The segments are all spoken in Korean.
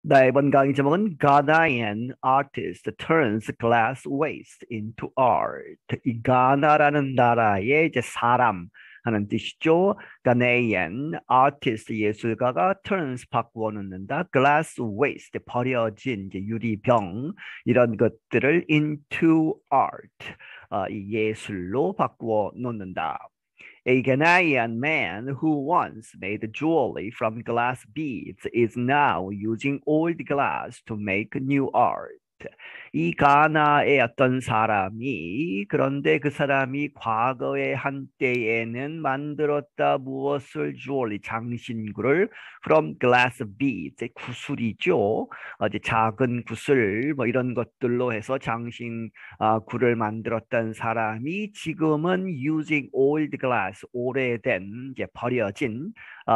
네, 이번 강의 제목은 Ghanaian artist turns glass waste into art. 이 가나라는 나라의 이제 사람 하는 뜻이죠. Ghanaian artist 예술가가 turns 바꾸어 놓는다. glass waste 버려진 이제 유리병 이런 것들을 into art 이 예술로 바꾸어 놓는다. A Ghanaian man who once made jewelry from glass beads is now using old glass to make new art. 이 가나의 어떤 사람이 그런데 그 사람이 과거의 한때에는 만들었다 무엇을 주얼리 장신구를 from glass beads 구슬이죠. 이제 작은 구슬 뭐 이런 것들로 해서 장신 굴을 만들었던 사람이 지금은 using old glass 오래된 이제 버려진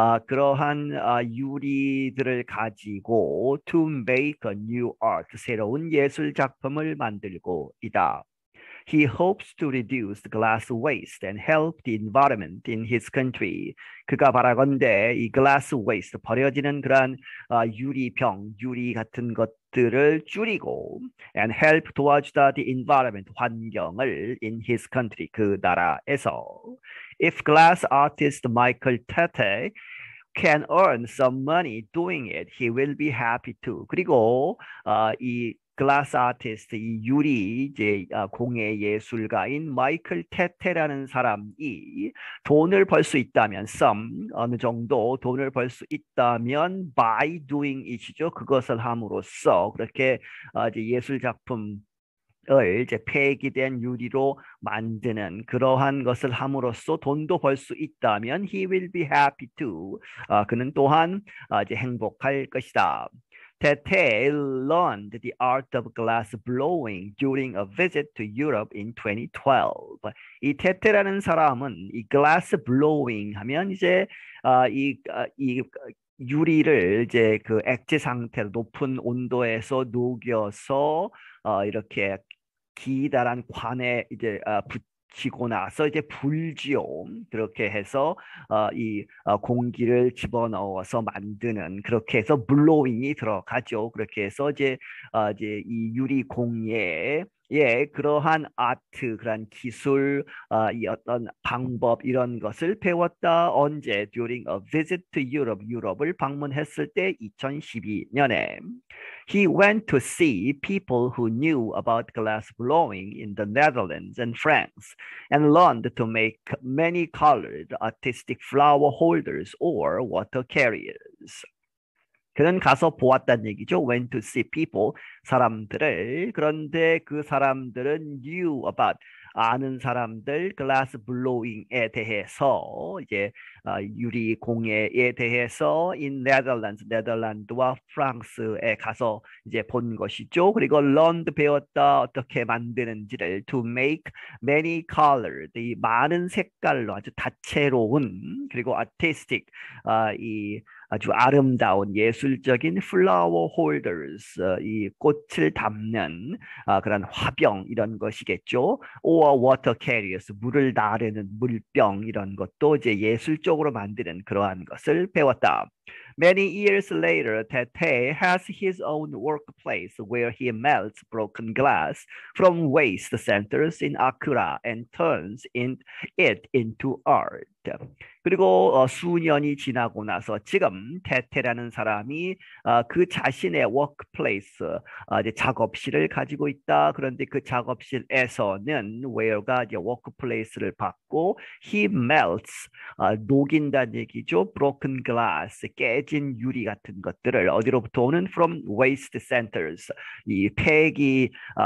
그러한 유리들을 가지고 to make a new art 새로운 예술 작품을 만들고 있다. He hopes to reduce glass waste and help the environment in his country. 그가 바라건대 이 glass waste 버려지는 그러한 유리병, 유리 같은 것들을 줄이고 and help 도와주다 the environment 환경을 in his country 그 나라에서. If glass artist Michael Tete can earn some money doing it, he will be happy too. 그리고 이 글라스 아티스트, 이 유리 이제 공예 예술가인 마이클 테테라는 사람이 돈을 벌 수 있다면, some 어느 정도 돈을 벌 수 있다면 by doing it이죠. 그것을 함으로써 그렇게 이제 예술 작품 을 이제 폐기된 유리로 만드는 그러한 것을 함으로써 돈도 벌 수 있다면 he will be happy too. 그는 또한 이제 행복할 것이다. Tete learned the art of glass blowing during a visit to Europe in 2012. 이 테테라는 사람은 이 glass blowing 하면 이제 이 유리를 이제 그 액체 상태로 높은 온도에서 녹여서 이렇게 기다란 관에 이제 붙이고 나서 이제 불지요. 그렇게 해서 이 공기를 집어넣어서 만드는 그렇게 해서 블로잉이 들어가죠. 그렇게 해서 이제 이 유리 공예에 예, 그러한 아트, 그러한 기술, 이 어떤 방법 이런 것을 배웠다. 언제? During a visit to Europe, 유럽을 방문했을 때 2012년에. He went to see people who knew about glass blowing in the Netherlands and France and learned to make many colored artistic flower holders or water carriers. 그는 가서 보았다는 얘기죠. Went to see people, 사람들을. 그런데 그 사람들은 knew about, 아는 사람들, glass blowing에 대해서, 이제 유리 공예에 대해서 in Netherlands, 네덜란드와 프랑스에 가서 이제 본 것이죠. 그리고 learned 배웠다, 어떻게 만드는지를 to make many colored, 이 많은 색깔로 아주 다채로운 그리고 artistic, 이 아주 아름다운 예술적인 flower holders, 이 꽃을 담는 그런 화병 이런 것이겠죠. or water carriers, 물을 나르는 물병 이런 것도 이제 예술적으로 만드는 그러한 것을 배웠다. Many years later, Tete has his own workplace where he melts broken glass from waste centers in Accra and turns it into art. 그리고 수년이 지나고 나서 지금 테테라는 사람이 그 자신의 워크플레이스, 이제 작업실을 가지고 있다. 그런데 그 작업실에서는 where가 이제 워크플레이스를 받고 he melts, 녹인다는 얘기죠. broken glass, 깨진 유리 같은 것들을 어디로부터 오는 from waste centers, 이 폐기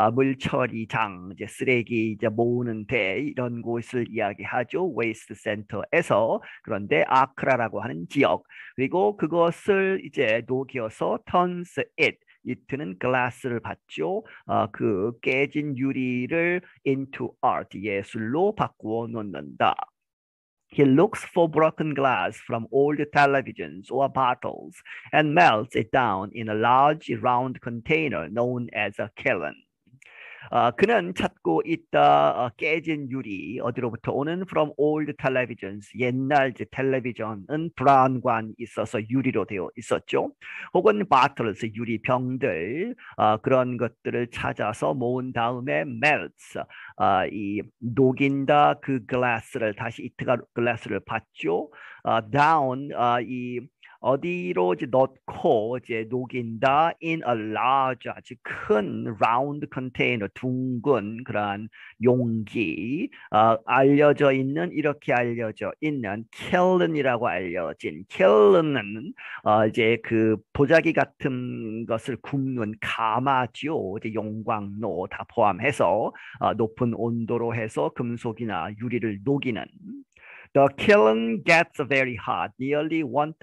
물처리장, 이제 쓰레기 이제 모으는 데 이런 곳을 이야기하죠. waste center에서. 그런데 아크라라고 하는 지역, 그리고 그것을 이제 녹여서 turns it, 이트는 glass를 받죠. 그 깨진 유리를 into art, 예술로 바꾸어 놓는다. He looks for broken glass from old televisions or bottles and melts it down in a large round container known as a kiln. 그는 찾고 있다 깨진 유리 어디로부터 오는 from old televisions 옛날 이제 텔레비전은 브라운관 있어서 유리로 되어 있었죠. 혹은 bottles 유리병들 그런 것들을 찾아서 모은 다음에 melts 이 녹인다 그 glass를 다시 이트가 glass를 받죠. down 이 어디로 이제 넣고 이제 녹인다 in a large 아주 큰 round container 둥근 그러한 용기 알려져 있는 이렇게 알려져 있는 켈른이라고 알려진 켈른은 이제 그 도자기 같은 것을 굽는 가마죠. 이제 용광로 다 포함해서 높은 온도로 해서 금속이나 유리를 녹이는 The kiln gets very hot, nearly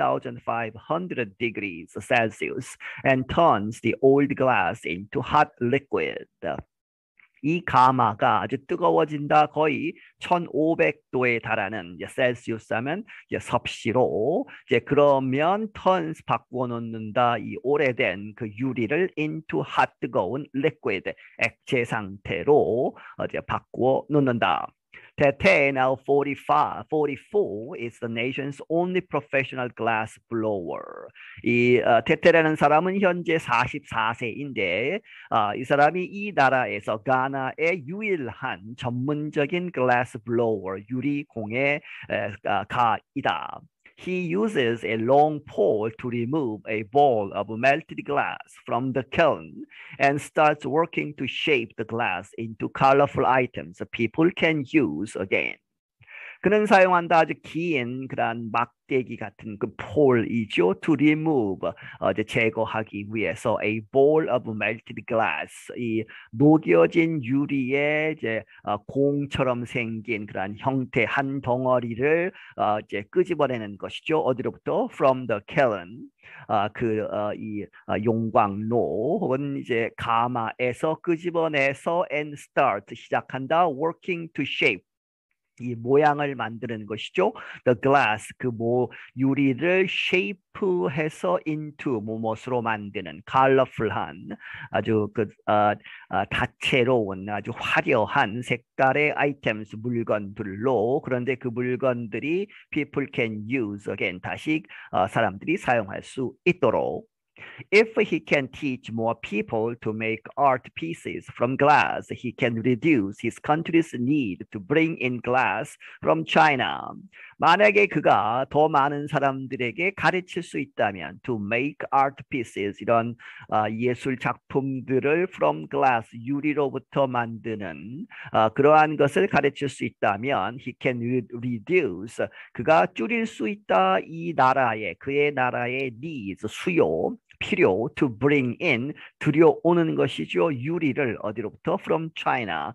1,500 degrees Celsius, and turns the old glass into hot liquid. 이 가마가 아주 뜨거워진다. 거의 1500도에 달하는 이제 셀시우스 하면 이제 섭씨로 이제 그러면 턴스 바꾸어 놓는다. 이 오래된 그 유리를 into hot 뜨거운 liquid 액체 상태로 이제 바꾸어 놓는다. Tete, now 45, 44, is the nation's only professional glass blower. 이 테테라는 사람은 현재 44세인데 이 사람이 이 나라에서 가나의 유일한 전문적인 glass blower 유리공예 가이다. He uses a long pole to remove a ball of melted glass from the kiln and starts working to shape the glass into colorful items people can use again. 그는 사용한다 아주 긴 그런 막대기 같은 그 폴이죠. To remove 이제 제거하기 위해서 a ball of melted glass 이 녹여진 유리의 이제 공처럼 생긴 그런 형태 한 덩어리를 이제 끄집어내는 것이죠. 어디로부터? From the kiln 이 용광로 혹은 이제 가마에서 끄집어내서 and start 시작한다. Working to shape 이 모양을 만드는 것이죠. The glass 유리를 shape해서 into 무엇으로 만드는 colorful한 아주 다채로운 아주 화려한 색깔의 items 물건들로 그런데 그 물건들이 people can use again 다시 사람들이 사용할 수 있도록 If he can teach more people to make art pieces from glass, he can reduce his country's need to bring in glass from China. 만약에 그가 더 많은 사람들에게 가르칠 수 있다면 to make art pieces 이런 예술 작품들을 from glass 유리로부터 만드는 그러한 것을 가르칠 수 있다면 he can reduce 그가 줄일 수 있다 그의 나라의 needs 수요 필요 to bring in 들여오는 것이죠. 유리를 어디로부터? From China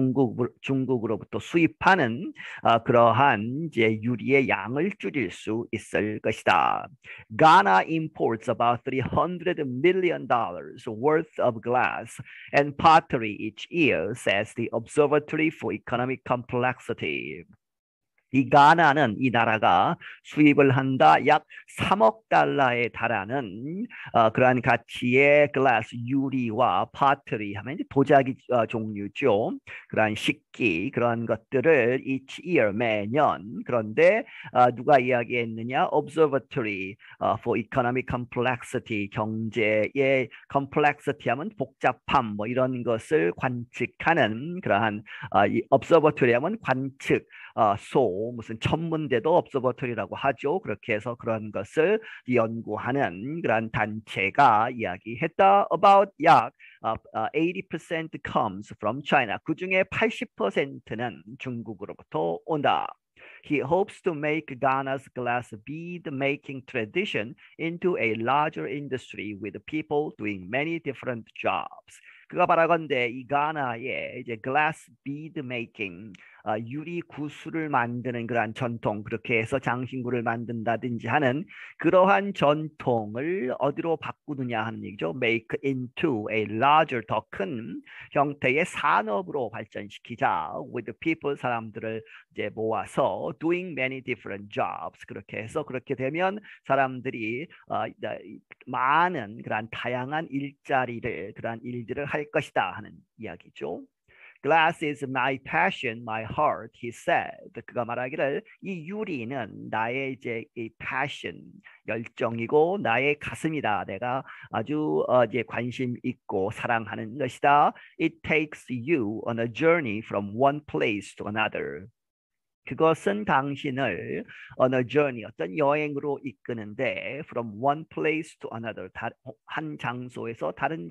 중국으로부터 수입하는 그러한 이제 유리의 양을 줄일 수 있을 것이다. Ghana imports about $300 million worth of glass and pottery each year, says the Observatory for Economic Complexity. 이 가나는 이 나라가 수입을 한다 약 3억 달러에 달하는 그러한 가치의 글라스 유리와 파트리 하면 이제 도자기 종류죠. 그러한 식기 그런 것들을 each year 매년 그런데 누가 이야기했느냐? Observatory for Economic Complexity 경제의 complexity 하면 복잡함 뭐 이런 것을 관측하는 그러한 이 observatory 하면 관측 무슨 천문대도 observatory라고 하죠. 그렇게 해서 그런 것을 연구하는 그런 단체가 이야기했다. About 약 80% comes from China. 그 중에 80%는 중국으로부터 온다. He hopes to make Ghana's glass bead making tradition into a larger industry with people doing many different jobs. 그가 바라건대 이 가나의 이제 glass bead making 유리 구슬을 만드는 그러한 전통, 그렇게 해서 장신구를 만든다든지 하는 그러한 전통을 어디로 바꾸느냐 하는 얘기죠. Make into a larger, 더 큰 형태의 산업으로 발전시키자. With people, 사람들을 이제 모아서 doing many different jobs. 그렇게 해서 그렇게 되면 사람들이 많은 그러한 다양한 일자리를, 그러한 일들을 할 것이다 하는 이야기죠. Glass is my passion, my heart, he said. 그가 말하기를 이 유리는 나의 이제 이 passion, 열정이고 나의 가슴이다. 내가 아주 이제 관심 있고 사랑하는 것이다. It takes you on a journey from one place to another. 그것은 당신을 on a journey, 어떤 여행으로 이끄는데 from one place to another, 한 장소에서 다른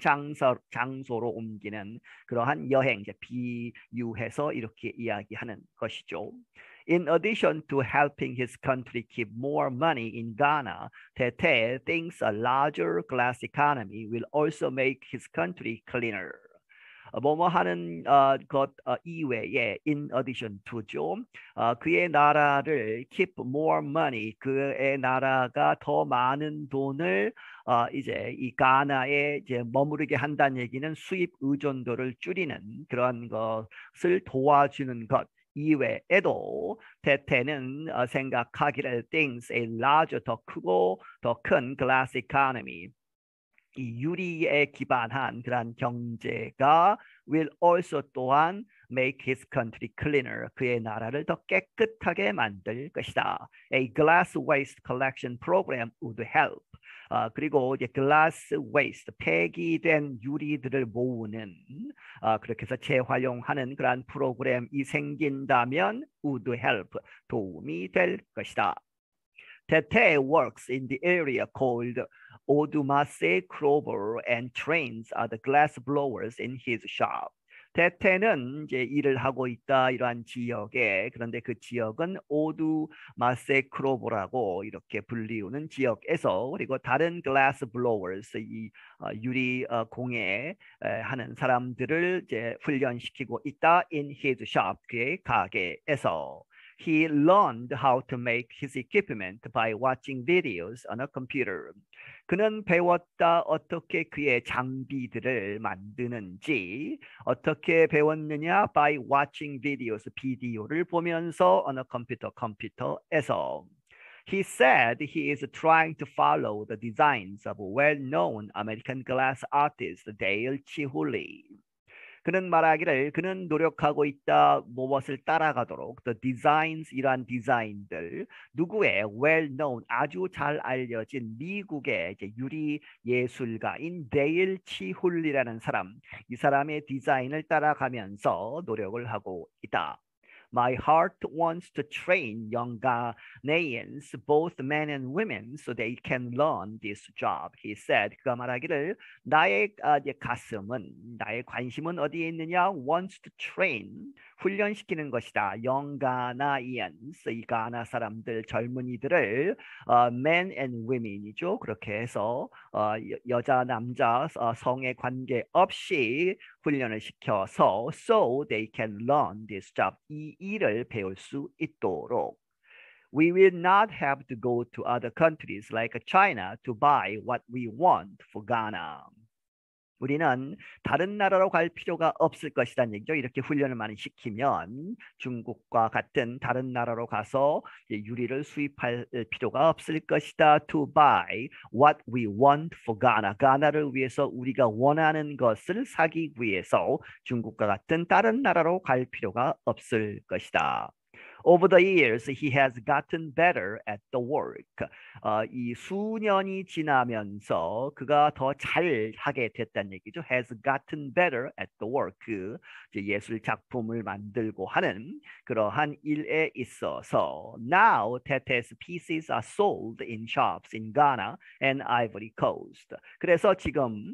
장소로 옮기는 그러한 여행, 이제 비유해서 이렇게 이야기하는 것이죠. In addition to helping his country keep more money in Ghana, Tete thinks a larger glass economy will also make his country cleaner. 뭐뭐 하는 것 이외에 in addition to죠. 그의 나라를 keep more money, 그의 나라가 더 많은 돈을 이제 이 가나에 이제 머무르게 한다는 얘기는 수입 의존도를 줄이는 그런 것을 도와주는 것 이외에도 테테는 생각하기를 thinks a larger, 더 크고 더 큰 glass economy, 이 유리에 기반한 그러한 경제가 will also 또한 make his country cleaner, 그의 나라를 더 깨끗하게 만들 것이다. A glass waste collection program would help. 그리고 이제 glass waste, 폐기된 유리들을 모으는 그렇게 해서 재활용하는 그러한 프로그램이 생긴다면 would help, 도움이 될 것이다. Tete works in the area called Odumace Clover and trains the glass blowers in his shop. 테테는 이제 일을 하고 있다 이러한 지역에, 그런데 그 지역은 오두마세 크로버라고 이렇게 불리우는 지역에서, 그리고 다른 glass blowers, 이 유리 공예 하는 사람들을 이제 훈련시키고 있다. In his shop, 그의 가게에서. He learned how to make his equipment by watching videos on a computer. 그는 배웠다, 어떻게 그의 장비들을 만드는지. 어떻게 배웠느냐? By watching videos, 비디오를 보면서 on a computer, 컴퓨터에서. He said he is trying to follow the designs of well-known American glass artist Dale Chihuly. 그는 말하기를 그는 노력하고 있다, 무엇을 따라가도록. The designs, 이러한 디자인들, 누구의? well-known, 아주 잘 알려진 미국의 이제 유리 예술가인 데일 치훌리라는 사람, 이 사람의 디자인을 따라가면서 노력을 하고 있다. My heart wants to train young Ghanaians, both men and women, so they can learn this job. He said, 그가 말하기를 나의 가슴은, 나의 관심은 어디에 있느냐? Wants to train, 훈련시키는 것이다. Young Ghanaians, 이 가나 사람들, 젊은이들을 men and women이죠. 그렇게 해서 여자, 남자, 성에 관계없이 훈련을 시켜서 so they can learn this job, 이 일을 배울 수 있도록. We will not have to go to other countries like China to buy what we want for Ghana. 우리는 다른 나라로 갈 필요가 없을 것이라는 얘기죠. 이렇게 훈련을 많이 시키면 중국과 같은 다른 나라로 가서 유리를 수입할 필요가 없을 것이다. To buy what we want for Ghana. 가나를 위해서 우리가 원하는 것을 사기 위해서 중국과 같은 다른 나라로 갈 필요가 없을 것이다. Over the years, he has gotten better at the work. 이 수년이 지나면서 그가 더 잘하게 됐다는 얘기죠. Has gotten better at the work. 이제 예술 작품을 만들고 하는 그러한 일에 있어서. Now, Tete's pieces are sold in shops in Ghana and Ivory Coast. 그래서 지금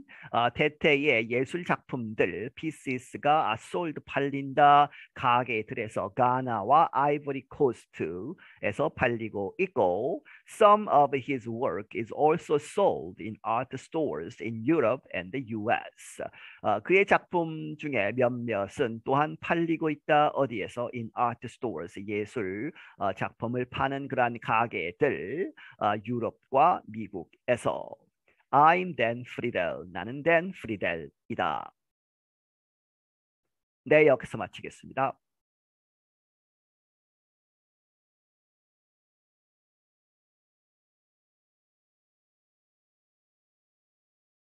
테테의 예술 작품들, pieces가 sold, 팔린다, 가게들에서 가나와 Ivory Coast에서 팔리고 있고 some of his work is also sold in art stores in Europe and the US. 그의 작품 중에 몇몇은 또한 팔리고 있다. 어디에서? In art stores, 예술 작품을 파는 그러한 가게들, 유럽과 미국에서. I'm Dan Friedel. 나는 Dan Friedel이다. 네, 여기서 마치겠습니다.